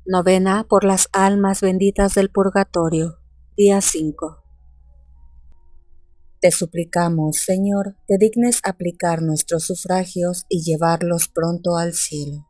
Novena por las almas benditas del purgatorio. Día 5. Te suplicamos, Señor, te dignes aplicar nuestros sufragios y llevarlos pronto al cielo.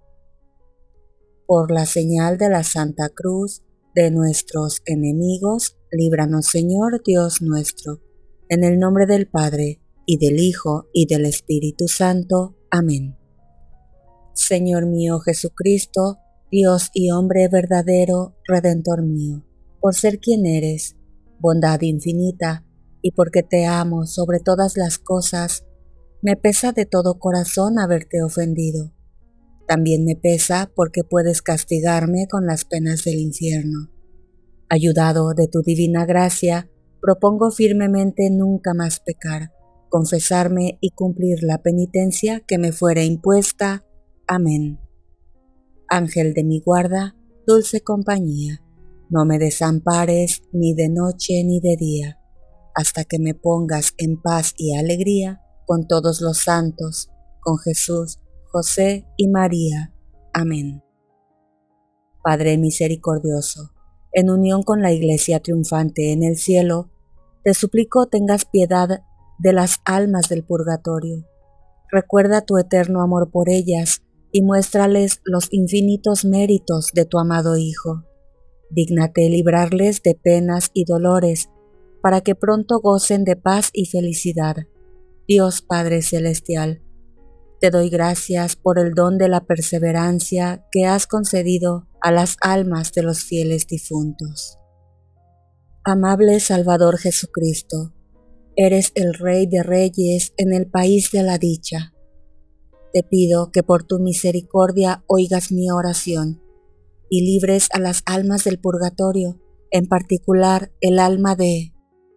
Por la señal de la Santa Cruz de nuestros enemigos, líbranos, Señor Dios nuestro, en el nombre del Padre, y del Hijo, y del Espíritu Santo. Amén. Señor mío Jesucristo, Dios y hombre verdadero, Redentor mío, por ser quien eres, bondad infinita, y porque te amo sobre todas las cosas, me pesa de todo corazón haberte ofendido. También me pesa porque puedes castigarme con las penas del infierno. Ayudado de tu divina gracia, propongo firmemente nunca más pecar, confesarme y cumplir la penitencia que me fuere impuesta. Amén. Ángel de mi guarda, dulce compañía, no me desampares ni de noche ni de día, hasta que me pongas en paz y alegría con todos los santos, con Jesús, José y María. Amén. Padre misericordioso, en unión con la Iglesia triunfante en el cielo, te suplico tengas piedad de las almas del purgatorio. Recuerda tu eterno amor por ellas y muéstrales los infinitos méritos de tu amado Hijo. Dígnate librarles de penas y dolores, para que pronto gocen de paz y felicidad. Dios Padre Celestial, te doy gracias por el don de la perseverancia que has concedido a las almas de los fieles difuntos. Amable Salvador Jesucristo, eres el Rey de Reyes en el país de la dicha. Te pido que por tu misericordia oigas mi oración y libres a las almas del purgatorio, en particular el alma de...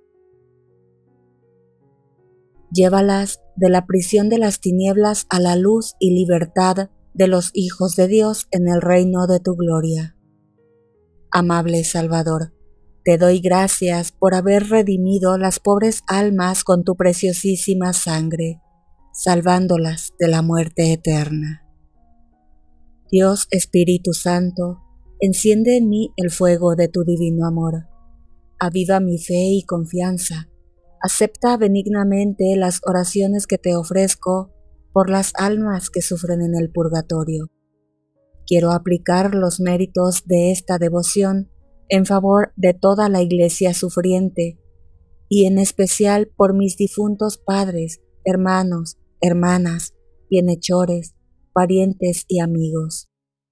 Llévalas de la prisión de las tinieblas a la luz y libertad de los hijos de Dios en el reino de tu gloria. Amable Salvador, te doy gracias por haber redimido las pobres almas con tu preciosísima sangre, salvándolas de la muerte eterna. Dios Espíritu Santo, enciende en mí el fuego de tu divino amor. Aviva mi fe y confianza. Acepta benignamente las oraciones que te ofrezco por las almas que sufren en el purgatorio. Quiero aplicar los méritos de esta devoción en favor de toda la Iglesia sufriente y en especial por mis difuntos padres, hermanos, hermanas, bienhechores, parientes y amigos.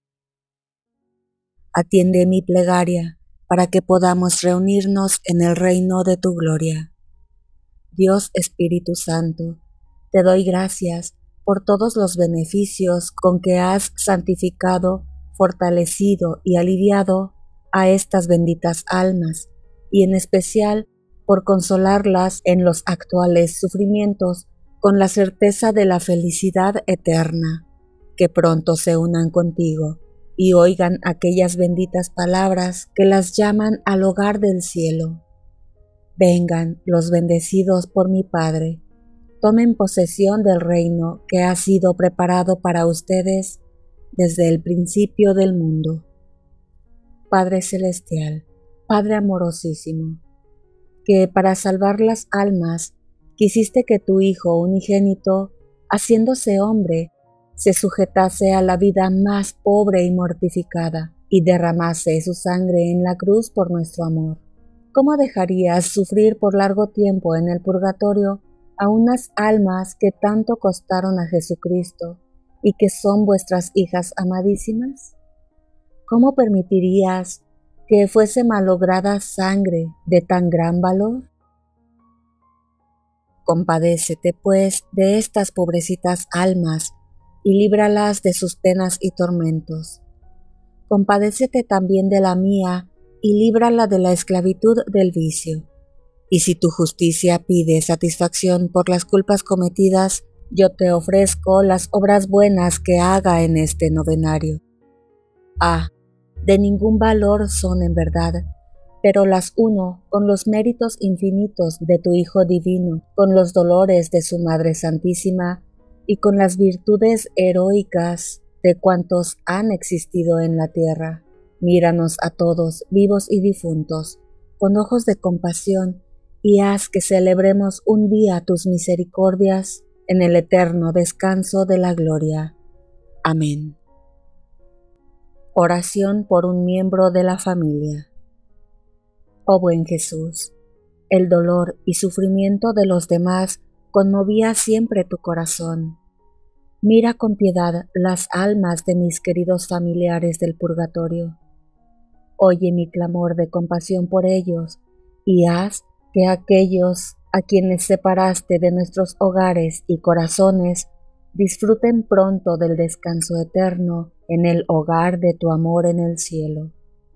Atiende mi plegaria para que podamos reunirnos en el reino de tu gloria. Dios Espíritu Santo, te doy gracias por todos los beneficios con que has santificado, fortalecido y aliviado a estas benditas almas, y en especial por consolarlas en los actuales sufrimientos con la certeza de la felicidad eterna. Que pronto se unan contigo y oigan aquellas benditas palabras que las llaman al hogar del cielo. Vengan los bendecidos por mi Padre, tomen posesión del reino que ha sido preparado para ustedes desde el principio del mundo. Padre Celestial, Padre amorosísimo, que para salvar las almas quisiste que tu Hijo unigénito, haciéndose hombre, se sujetase a la vida más pobre y mortificada y derramase su sangre en la cruz por nuestro amor. ¿Cómo dejarías sufrir por largo tiempo en el purgatorio a unas almas que tanto costaron a Jesucristo y que son vuestras hijas amadísimas? ¿Cómo permitirías que fuese malograda sangre de tan gran valor? Compadécete, pues, de estas pobrecitas almas y líbralas de sus penas y tormentos. Compadécete también de la mía y líbrala de la esclavitud del vicio. Y si tu justicia pide satisfacción por las culpas cometidas, yo te ofrezco las obras buenas que haga en este novenario. De ningún valor son en verdad, pero las uno con los méritos infinitos de tu Hijo Divino, con los dolores de su Madre Santísima y con las virtudes heroicas de cuantos han existido en la tierra. Míranos a todos, vivos y difuntos, con ojos de compasión, y haz que celebremos un día tus misericordias en el eterno descanso de la gloria. Amén. Oración por un miembro de la familia. Oh buen Jesús, el dolor y sufrimiento de los demás conmovía siempre tu corazón. Mira con piedad las almas de mis queridos familiares del purgatorio. Oye mi clamor de compasión por ellos y haz que aquellos a quienes separaste de nuestros hogares y corazones disfruten pronto del descanso eterno en el hogar de tu amor en el cielo.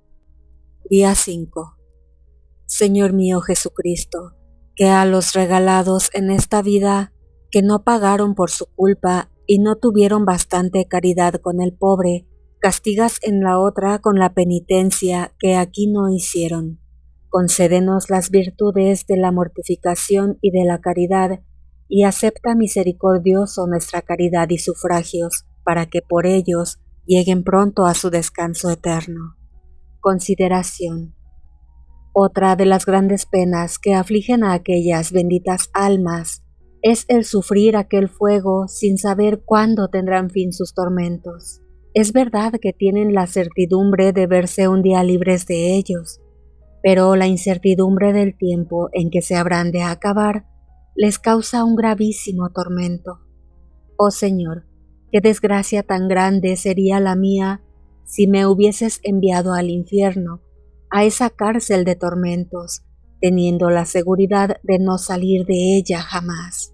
Día 5. Señor mío Jesucristo, que a los regalados en esta vida que no pagaron por su culpa y no tuvieron bastante caridad con el pobre, castigas en la otra con la penitencia que aquí no hicieron. Concédenos las virtudes de la mortificación y de la caridad, y acepta misericordioso nuestra caridad y sufragios, para que por ellos lleguen pronto a su descanso eterno. Consideración. Otra de las grandes penas que afligen a aquellas benditas almas es el sufrir aquel fuego sin saber cuándo tendrán fin sus tormentos. Es verdad que tienen la certidumbre de verse un día libres de ellos, pero la incertidumbre del tiempo en que se habrán de acabar les causa un gravísimo tormento. Oh Señor, qué desgracia tan grande sería la mía si me hubieses enviado al infierno, a esa cárcel de tormentos, teniendo la seguridad de no salir de ella jamás.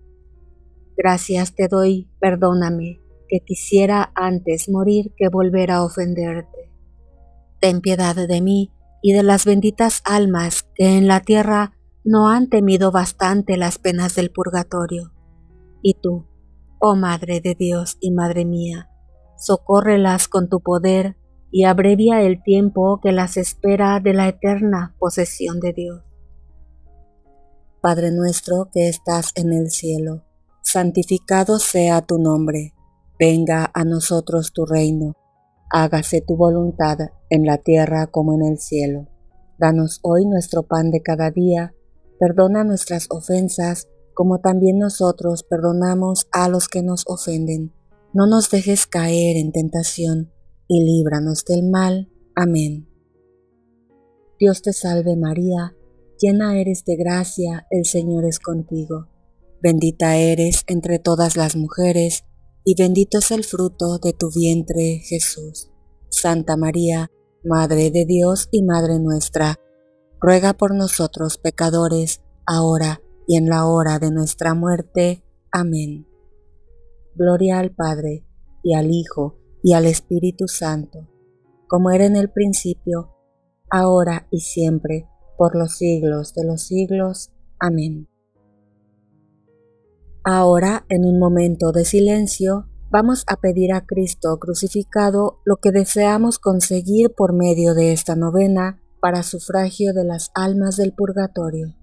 Gracias te doy, perdóname, que quisiera antes morir que volver a ofenderte. Ten piedad de mí y de las benditas almas que en la tierra no han temido bastante las penas del purgatorio. Y tú, oh Madre de Dios y Madre mía, socórrelas con tu poder y abrevia el tiempo que las espera de la eterna posesión de Dios. Padre nuestro que estás en el cielo, santificado sea tu nombre. Venga a nosotros tu reino. Hágase tu voluntad en la tierra como en el cielo. Danos hoy nuestro pan de cada día. Perdona nuestras ofensas, como también nosotros perdonamos a los que nos ofenden. No nos dejes caer en tentación, y líbranos del mal. Amén. Dios te salve María, llena eres de gracia, el Señor es contigo. Bendita eres entre todas las mujeres, y bendito es el fruto de tu vientre, Jesús. Santa María, Madre de Dios y Madre nuestra, ruega por nosotros pecadores, ahora y en la hora de nuestra muerte. Amén. Gloria al Padre, y al Hijo, y al Espíritu Santo, como era en el principio, ahora y siempre, por los siglos de los siglos. Amén. Ahora, en un momento de silencio, vamos a pedir a Cristo crucificado lo que deseamos conseguir por medio de esta novena para sufragio de las almas del purgatorio.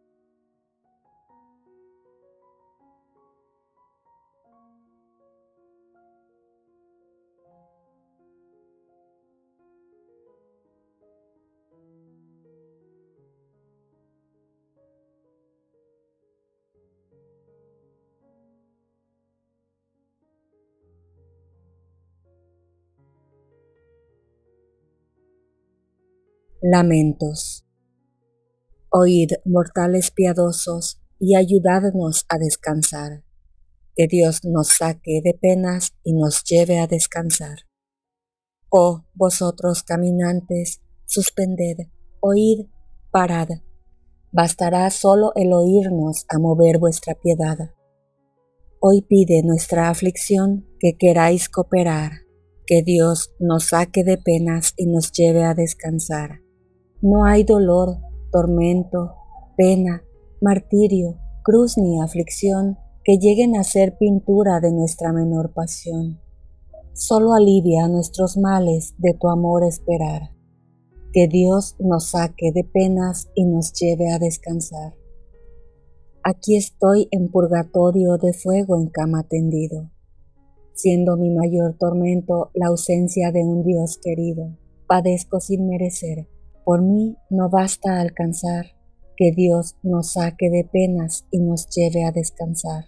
Lamentos. Oíd, mortales piadosos, y ayudadnos a descansar. Que Dios nos saque de penas y nos lleve a descansar. Oh, vosotros caminantes, suspended, oíd, parad. Bastará solo el oírnos a mover vuestra piedad. Hoy pide nuestra aflicción que queráis cooperar, que Dios nos saque de penas y nos lleve a descansar. No hay dolor, tormento, pena, martirio, cruz ni aflicción que lleguen a ser pintura de nuestra menor pasión. Solo alivia nuestros males de tu amor esperar. Que Dios nos saque de penas y nos lleve a descansar. Aquí estoy en purgatorio de fuego en cama tendido, siendo mi mayor tormento la ausencia de un Dios querido. padezco sin merecer, por mí no basta alcanzar, que Dios nos saque de penas y nos lleve a descansar.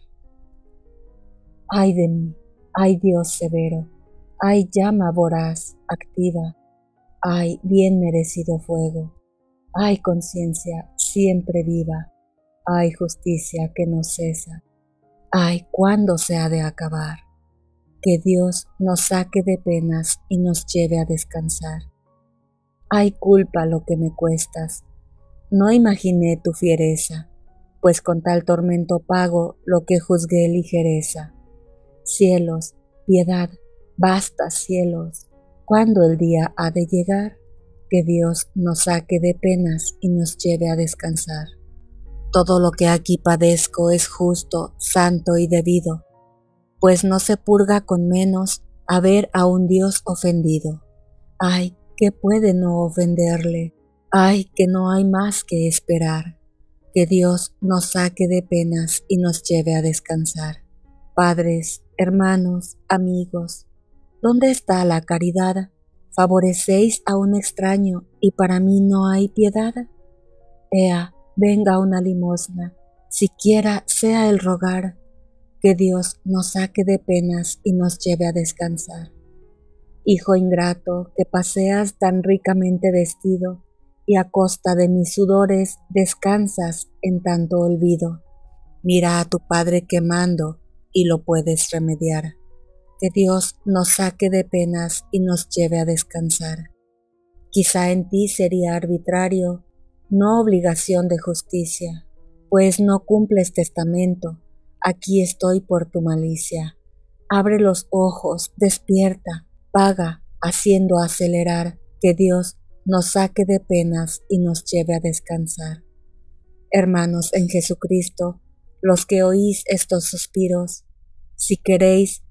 Ay de mí, ay Dios severo, ay llama voraz, activa, ay bien merecido fuego, ay conciencia siempre viva, ay justicia que no cesa, ay cuándo se ha de acabar, que Dios nos saque de penas y nos lleve a descansar. Ay culpa lo que me cuestas, no imaginé tu fiereza, pues con tal tormento pago lo que juzgué ligereza. Cielos, piedad, basta cielos, ¿cuándo el día ha de llegar? Que Dios nos saque de penas y nos lleve a descansar. Todo lo que aquí padezco es justo, santo y debido, pues no se purga con menos a ver a un Dios ofendido. Ay, que puede no ofenderle, ay, que no hay más que esperar, que Dios nos saque de penas y nos lleve a descansar. Padres, hermanos, amigos, ¿dónde está la caridad? ¿Favorecéis a un extraño y para mí no hay piedad? Ea, venga una limosna, siquiera sea el rogar, que Dios nos saque de penas y nos lleve a descansar. Hijo ingrato, que paseas tan ricamente vestido, y a costa de mis sudores descansas en tanto olvido. Mira a tu Padre quemando, y lo puedes remediar. Que Dios nos saque de penas y nos lleve a descansar. Quizá en ti sería arbitrario, no obligación de justicia, pues no cumples testamento. Aquí estoy por tu malicia. Abre los ojos, despierta, paga, haciendo acelerar, que Dios nos saque de penas y nos lleve a descansar. Hermanos en Jesucristo, los que oís estos suspiros, si queréis,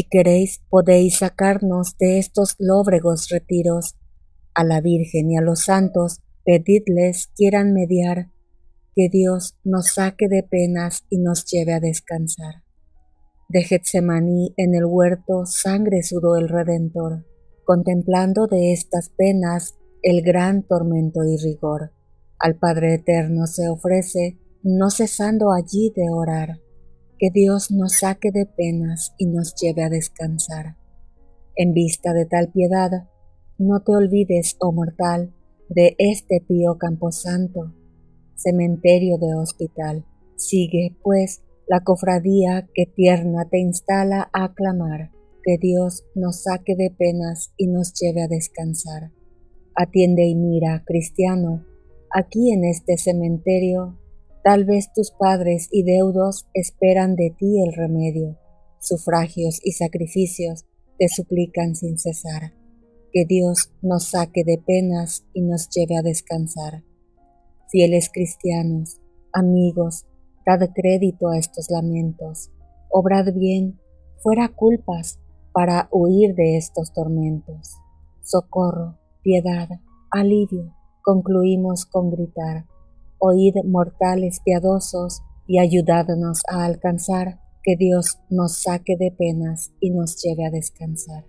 podéis sacarnos de estos lóbregos retiros. A la Virgen y a los santos, pedidles quieran mediar, que Dios nos saque de penas y nos lleve a descansar. De Getsemaní en el huerto sangre sudó el Redentor, contemplando de estas penas el gran tormento y rigor. Al Padre Eterno se ofrece, no cesando allí de orar, que Dios nos saque de penas y nos lleve a descansar. En vista de tal piedad, no te olvides, oh mortal, de este pío camposanto, cementerio de hospital. Sigue, pues, la cofradía que tierna te instala a clamar, que Dios nos saque de penas y nos lleve a descansar. Atiende y mira, cristiano, aquí en este cementerio, tal vez tus padres y deudos esperan de ti el remedio, sufragios y sacrificios te suplican sin cesar, que Dios nos saque de penas y nos lleve a descansar. Fieles cristianos, amigos, dad crédito a estos lamentos, obrad bien, fuera culpas, para huir de estos tormentos. Socorro, piedad, alivio, concluimos con gritar. Oíd, mortales piadosos, y ayudadnos a alcanzar, que Dios nos saque de penas y nos lleve a descansar.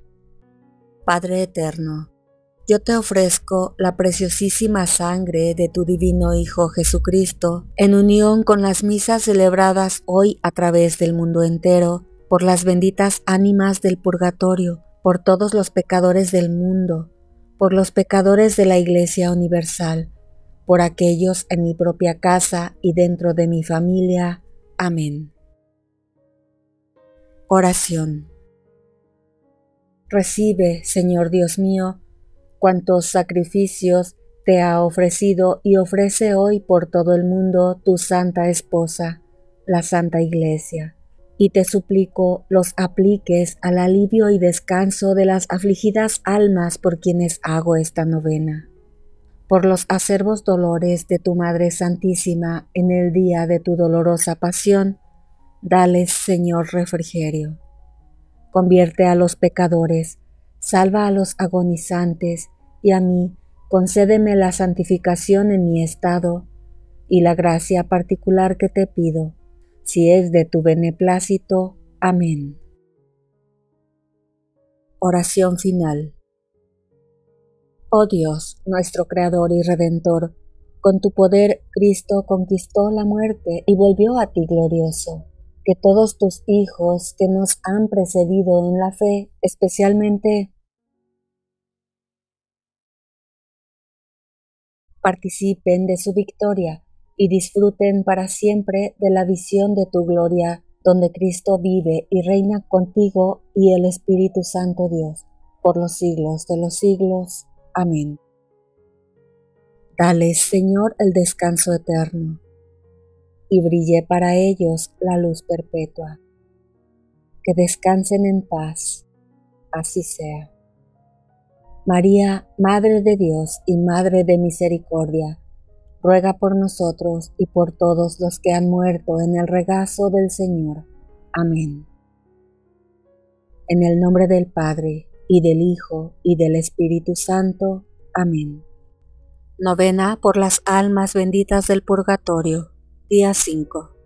Padre eterno, yo te ofrezco la preciosísima sangre de tu divino Hijo Jesucristo, en unión con las misas celebradas hoy a través del mundo entero, por las benditas ánimas del purgatorio, por todos los pecadores del mundo, por los pecadores de la Iglesia universal, por aquellos en mi propia casa y dentro de mi familia. Amén. Oración. Recibe, Señor Dios mío, cuantos sacrificios te ha ofrecido y ofrece hoy por todo el mundo tu Santa Esposa, la Santa Iglesia, y te suplico los apliques al alivio y descanso de las afligidas almas por quienes hago esta novena. Por los acerbos dolores de tu Madre Santísima en el día de tu dolorosa pasión, dales, Señor, refrigerio. Convierte a los pecadores, salva a los agonizantes, y a mí concédeme la santificación en mi estado y la gracia particular que te pido, si es de tu beneplácito. Amén. Oración final. Oh Dios, nuestro Creador y Redentor, con tu poder Cristo conquistó la muerte y volvió a ti glorioso. Que todos tus hijos que nos han precedido en la fe, especialmente participen de su victoria y disfruten para siempre de la visión de tu gloria, donde Cristo vive y reina contigo y el Espíritu Santo Dios, por los siglos de los siglos. Amén. Dales, Señor, el descanso eterno, y brille para ellos la luz perpetua. Que descansen en paz. Así sea. María, Madre de Dios y Madre de Misericordia, ruega por nosotros y por todos los que han muerto en el regazo del Señor. Amén. En el nombre del Padre, y del Hijo, y del Espíritu Santo. Amén. Novena por las almas benditas del purgatorio. Día 5.